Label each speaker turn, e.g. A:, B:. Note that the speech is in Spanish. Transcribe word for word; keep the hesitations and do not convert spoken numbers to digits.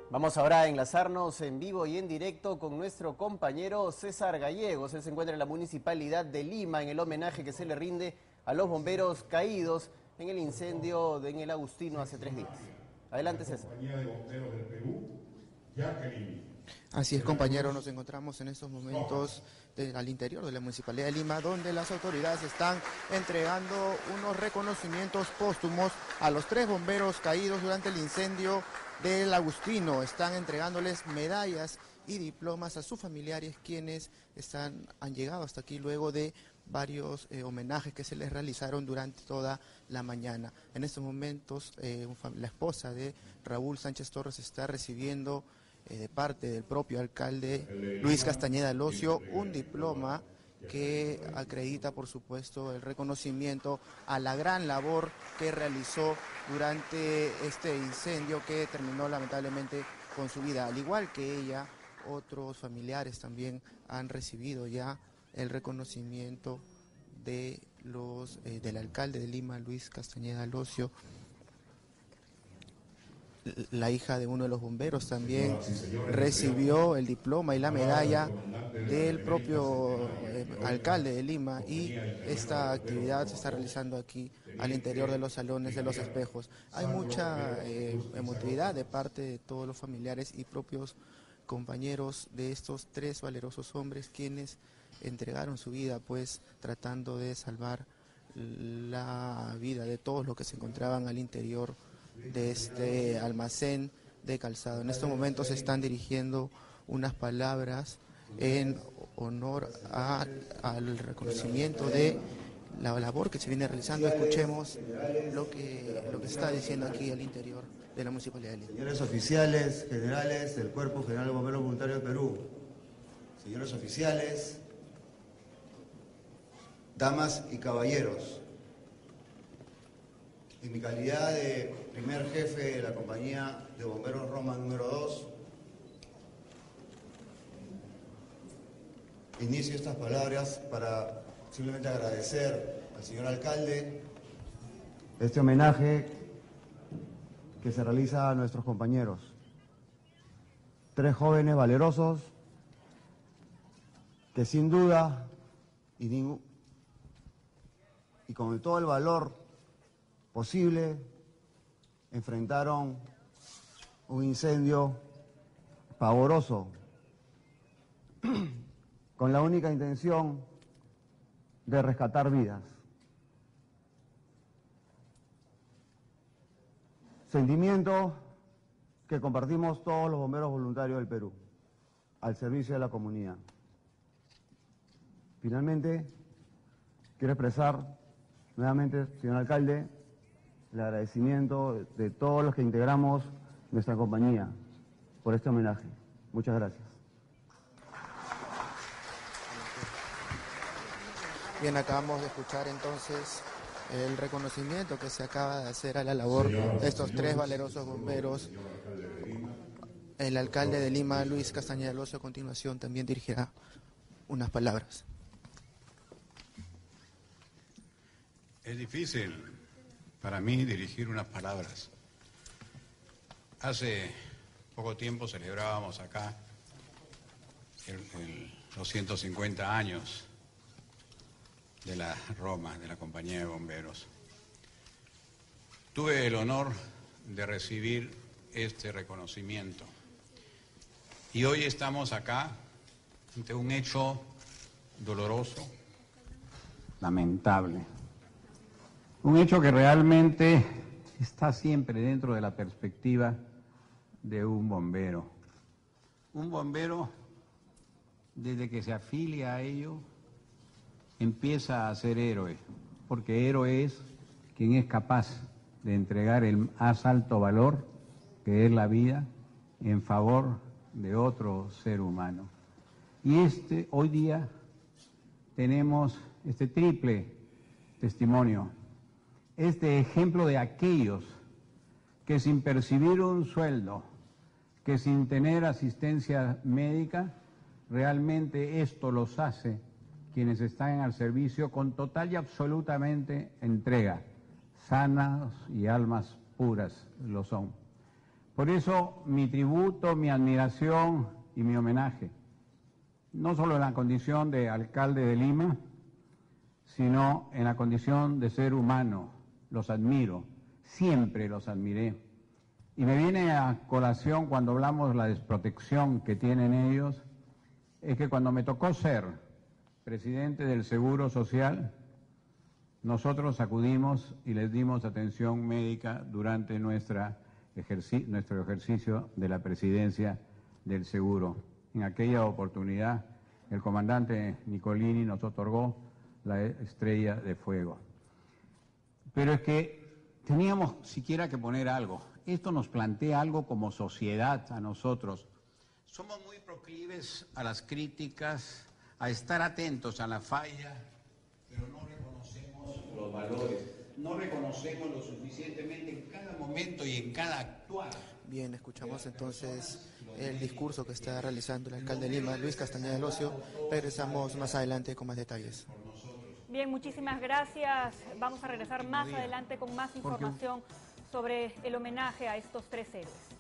A: Vamos ahora a enlazarnos en vivo y en directo con nuestro compañero César Gallegos. Él se encuentra en la Municipalidad de Lima en el homenaje que se le rinde a los bomberos caídos en el incendio de en el Agustino hace tres días. Adelante, César.
B: Compañía de Bomberos del Perú, Jacqueline.
C: Así es, compañero, nos encontramos en estos momentos de, al interior de la Municipalidad de Lima, donde las autoridades están entregando unos reconocimientos póstumos a los tres bomberos caídos durante el incendio del Agustino. Están entregándoles medallas y diplomas a sus familiares, quienes están, han llegado hasta aquí luego de varios eh, homenajes que se les realizaron durante toda la mañana. En estos momentos, eh, la esposa de Raúl Sánchez Torres está recibiendo Eh, de parte del propio alcalde Luis Castañeda Locio un diploma que acredita, por supuesto, el reconocimiento a la gran labor que realizó durante este incendio que terminó lamentablemente con su vida. Al igual que ella, otros familiares también han recibido ya el reconocimiento de los eh, del alcalde de Lima, Luis Castañeda Locio. La hija de uno de los bomberos también recibió el diploma y la medalla del propio eh, alcalde de Lima, y esta actividad se está realizando aquí al interior de los salones de los espejos. Hay mucha eh, emotividad de parte de todos los familiares y propios compañeros de estos tres valerosos hombres, quienes entregaron su vida pues tratando de salvar la vida de todos los que se encontraban al interior de este almacén de calzado. En estos momentos se están dirigiendo unas palabras en honor a, al reconocimiento de la labor que se viene realizando. Escuchemos lo que, lo que se está diciendo aquí al interior de la Municipalidad de Lima.
D: Señores oficiales, generales del Cuerpo General de Bomberos Voluntarios del Perú, señores oficiales, damas y caballeros, en mi calidad de primer jefe de la compañía de bomberos Roma número dos, inicio estas palabras para simplemente agradecer al señor alcalde este homenaje que se realiza a nuestros compañeros. Tres jóvenes valerosos que sin duda y, ningún, y con todo el valor posible enfrentaron un incendio pavoroso con la única intención de rescatar vidas. Sentimiento que compartimos todos los bomberos voluntarios del Perú, al servicio de la comunidad. Finalmente, quiero expresar nuevamente, señor alcalde, el agradecimiento de, de todos los que integramos nuestra compañía por este homenaje. Muchas gracias.
C: Bien, acabamos de escuchar entonces el reconocimiento que se acaba de hacer a la labor de estos tres valerosos bomberos. El alcalde de Lima, Luis Castañeda Locio, a continuación también dirigirá unas palabras.
E: Es difícil para mí dirigir unas palabras. Hace poco tiempo celebrábamos acá el, el, los ciento cincuenta años de la Roma, de la Compañía de Bomberos. Tuve el honor de recibir este reconocimiento y hoy estamos acá ante un hecho doloroso, lamentable. Un hecho que realmente está siempre dentro de la perspectiva de un bombero. Un bombero, desde que se afilia a ello, empieza a ser héroe, porque héroe es quien es capaz de entregar el más alto valor, que es la vida, en favor de otro ser humano. Y este, hoy día tenemos este triple testimonio, este ejemplo de aquellos que sin percibir un sueldo, que sin tener asistencia médica, realmente esto los hace quienes están al servicio con total y absolutamente entrega, sanas y almas puras lo son. Por eso mi tributo, mi admiración y mi homenaje, no solo en la condición de alcalde de Lima, sino en la condición de ser humano. Los admiro, siempre los admiré. Y me viene a colación cuando hablamos de la desprotección que tienen ellos, es que cuando me tocó ser presidente del Seguro Social, nosotros acudimos y les dimos atención médica durante nuestra ejerci- nuestro ejercicio de la presidencia del Seguro. En aquella oportunidad, el comandante Nicolini nos otorgó la estrella de fuego. Pero es que teníamos siquiera que poner algo. Esto nos plantea algo como sociedad a nosotros. Somos muy proclives a las críticas, a estar atentos a la falla, pero no reconocemos los valores, no reconocemos lo suficientemente en cada momento y en cada actuar.
C: Bien, escuchamos entonces el discurso que está realizando el alcalde de Lima, Luis Castañeda del Ocio. Regresamos más adelante con más detalles.
F: Bien, muchísimas gracias. Vamos a regresar más adelante con más información sobre el homenaje a estos tres héroes.